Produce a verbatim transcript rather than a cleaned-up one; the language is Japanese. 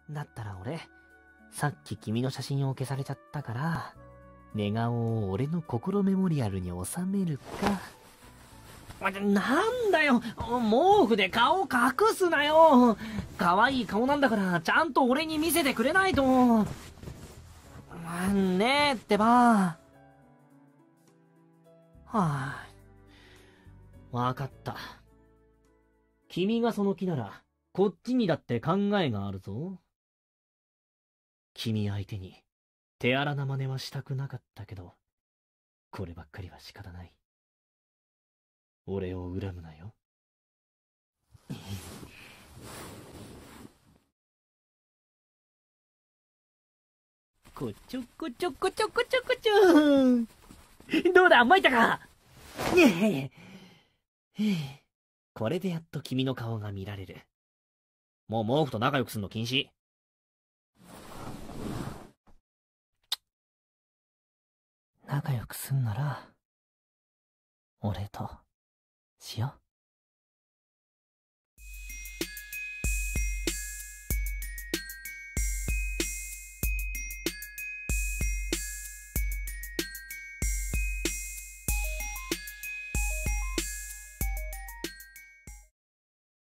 だったら俺、さっき君の写真を消されちゃったから、寝顔を俺の心メモリアルに収めるか。なんだよ、毛布で顔隠すなよ。可愛い顔なんだから、ちゃんと俺に見せてくれないと。ねえってば。はあ、わかった。君がその気なら、こっちにだって考えがあるぞ。君相手に、手荒な真似はしたくなかったけど、こればっかりは仕方ない。俺を恨むなよ。こちょこちょこちょこちょこちょ。どうだ、参ったか。これでやっと君の顔が見られる。もう毛布と仲良くすんの禁止。仲良くすんなら、俺としよう。